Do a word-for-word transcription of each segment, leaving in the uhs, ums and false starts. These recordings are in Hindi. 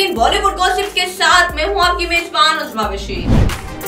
बेहतरीन बॉलीवुड गॉसिप के साथ मैं हूँ आपकी मेजबान उस्मा बशीर।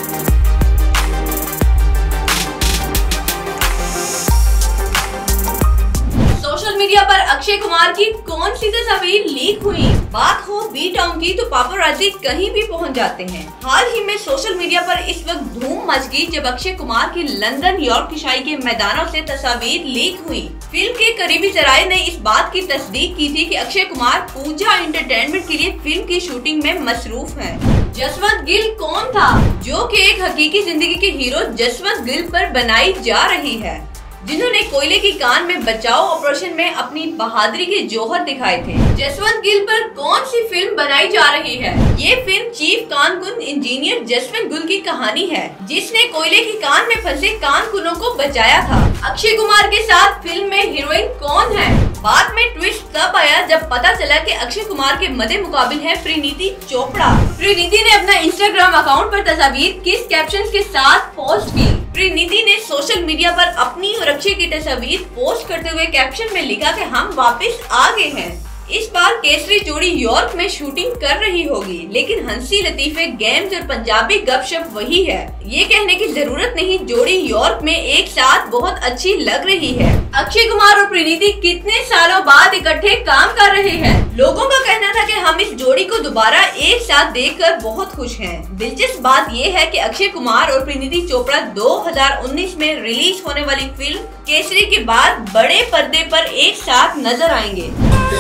सोशल मीडिया पर अक्षय कुमार की कौन सी तस्वीर लीक हुई? बात हो बी टाउन की तो पापराजी कहीं भी पहुंच जाते हैं। हाल ही में सोशल मीडिया पर इस वक्त धूम मच गई जब अक्षय कुमार की लंदन यॉर्कशायर के मैदानों से तस्वीर लीक हुई। फिल्म के करीबी जराये ने इस बात की तस्दीक की थी कि अक्षय कुमार पूजा एंटरटेनमेंट के लिए फिल्म की शूटिंग में मसरूफ हैं। जसवंत गिल कौन था जो कि एक हकीकी जिंदगी के हीरो जसवंत गिल पर बनाई जा रही है, जिन्होंने कोयले की कान में बचाओ ऑपरेशन में अपनी बहादुरी के जौहर दिखाए थे। जसवंत गिल पर कौन सी फिल्म बनाई जा रही है? ये फिल्म चीफ कानकुन इंजीनियर जसवंत गिल की कहानी है, जिसने कोयले की कान में फंसे कानकुनों को बचाया था। अक्षय कुमार के साथ फिल्म में हीरोइन कौन है? बाद में ट्विस्ट तब आया जब पता चला कि अक्षय कुमार के मद्दे मुकाबिल है प्रीनीति चोपड़ा। प्रीनीति ने अपना इंस्टाग्राम अकाउंट पर तस्वीर किस कैप्शन के साथ पोस्ट की। प्रीनीति ने सोशल मीडिया पर अपनी और अक्षय की तस्वीर पोस्ट करते हुए कैप्शन में लिखा कि हम वापस आ गए हैं। इस बार केसरी जोड़ी यॉर्क में शूटिंग कर रही होगी, लेकिन हंसी लतीफे गेम्स और पंजाबी गपशप वही है। ये कहने की जरूरत नहीं, जोड़ी यॉर्क में एक साथ बहुत अच्छी लग रही है। अक्षय कुमार और प्रीनीति कितने सालों बाद इकट्ठे काम कर रहे हैं। लोगों का कहना था कि हम इस जोड़ी को दोबारा एक साथ देखकर बहुत खुश हैं। दिलचस्प बात ये है कि अक्षय कुमार और प्रीनीति चोपड़ा दो हज़ार उन्नीस में रिलीज होने वाली फिल्म केसरी के बाद बड़े पर्दे पर एक साथ नजर आएंगे।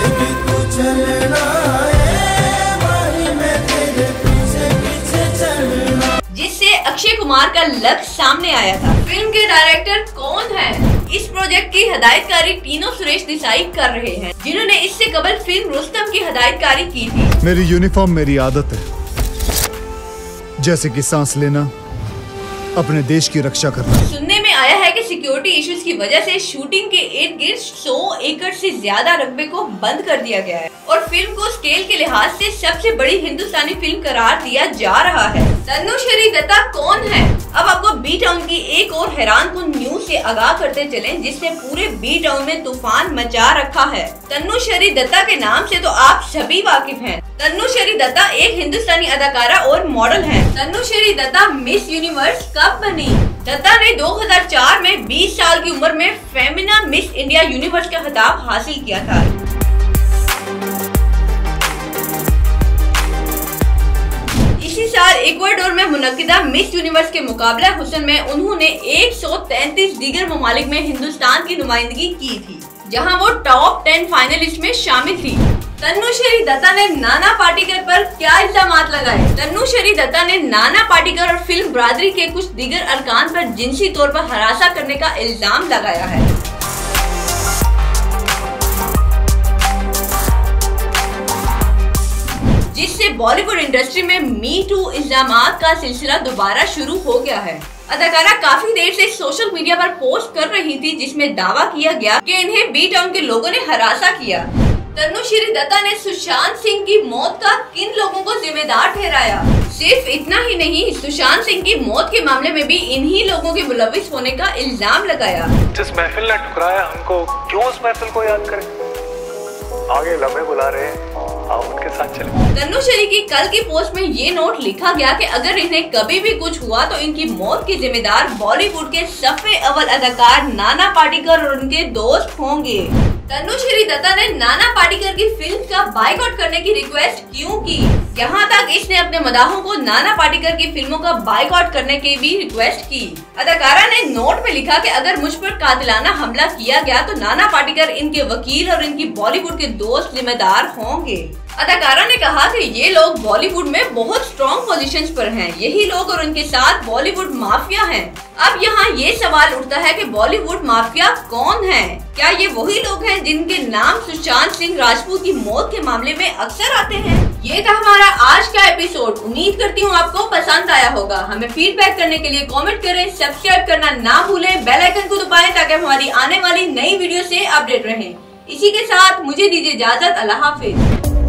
जिससे अक्षय कुमार का लक सामने आया था। फिल्म के डायरेक्टर कौन है? इस प्रोजेक्ट की हिदायतकारी टीनो सुरेश देसाई कर रहे हैं, जिन्होंने इससे कबल फिल्म रुस्तम की हिदायतकारी की थी। मेरी यूनिफॉर्म मेरी आदत है, जैसे कि सांस लेना, अपने देश की रक्षा करना। सुनने में आया है कि सिक्योरिटी इश्यूज की वजह से शूटिंग के इर्द गिर्द सौ एकड़ से ज्यादा रकबे को बंद कर दिया गया है और फिल्म को स्केल के लिहाज से सबसे बड़ी हिंदुस्तानी फिल्म करार दिया जा रहा है। तनुश्री दत्ता कौन है? अब आपको बी टाउन की एक और हैरानकुन न्यूज से आगाह करते चलें, जिसने पूरे बी टाउन में तूफान मचा रखा है। तनुश्री दत्ता के नाम से तो आप सभी वाकिफ हैं। तनुश्री दत्ता एक हिंदुस्तानी अदाकारा और मॉडल हैं। तनुश्री दत्ता मिस यूनिवर्स कब बनी? दत्ता ने दो हज़ार चार में बीस साल की उम्र में फेमिना मिस इंडिया यूनिवर्स का खिताब हासिल किया था। इसी साल इक्वाडोर में मुनक्किदा मिस यूनिवर्स के मुकाबला हुस्न में उन्होंने एक सौ तैंतीस दीगर ममालिक में हिंदुस्तान की नुमाइंदगी की थी, जहां वो टॉप टेन फाइनलिस्ट में शामिल थी। तनुश्री दत्ता ने नाना पाटेकर पर क्या इल्जामात लगाए? तनुश्री दत्ता ने नाना पाटेकर और फिल्म बरादरी के कुछ दीगर अरकान पर जिनसी तौर पर हरासा करने का इल्जाम लगाया है। जिससे बॉलीवुड इंडस्ट्री में मी टू इल्जामात का सिलसिला दोबारा शुरू हो गया है। अदाकारा काफी देर से सोशल मीडिया पर पोस्ट कर रही थी, जिसमें दावा किया गया कि इन्हें बी टाउन के लोगों ने हरासा किया। तनुश्री दत्ता ने सुशांत सिंह की मौत का किन लोगों को जिम्मेदार ठहराया? सिर्फ इतना ही नहीं, सुशांत सिंह की मौत के मामले में भी इन्हीं लोगों के मुलविस होने का इल्जाम लगाया। जिस महफिल ने ठुकराया हमको, क्यों उस महफिल को याद करें? आगे लम्हे बुला रहे हैं, आओ उनके साथ चलें। तनुश्री की कल की पोस्ट में ये नोट लिखा गया कि अगर इन्हें कभी भी कुछ हुआ तो इनकी मौत के जिम्मेदार बॉलीवुड के सफे अव्वल अदाकार नाना पाटेकर और उनके दोस्त होंगे। तनुश्री दत्ता ने नाना पाटेकर की फिल्म का बायकॉट करने की रिक्वेस्ट क्यों की? यहाँ तक इसने अपने मदाहों को नाना पाटेकर की फिल्मों का बायकॉट करने की भी रिक्वेस्ट की। अदाकारा ने नोट में लिखा कि अगर मुझ पर कातिलाना हमला किया गया तो नाना पाटेकर, इनके वकील और इनकी बॉलीवुड के दोस्त जिम्मेदार होंगे। अदाकारा ने कहा कि ये लोग बॉलीवुड में बहुत स्ट्रॉन्ग पोजीशंस पर हैं। यही लोग और उनके साथ बॉलीवुड माफिया हैं। अब यहाँ ये सवाल उठता है कि बॉलीवुड माफिया कौन है? क्या ये वही लोग हैं जिनके नाम सुशांत सिंह राजपूत की मौत के मामले में अक्सर आते हैं? ये था हमारा आज का एपिसोड। उम्मीद करती हूँ आपको पसंद आया होगा। हमें फीडबैक करने के लिए कमेंट करें, सब्सक्राइब करना ना भूलें, बेल आइकन को दबाएं ताकि हमारी आने वाली नई वीडियो से अपडेट रहें। इसी के साथ मुझे दीजिए इजाजत। अल्लाह हाफिज।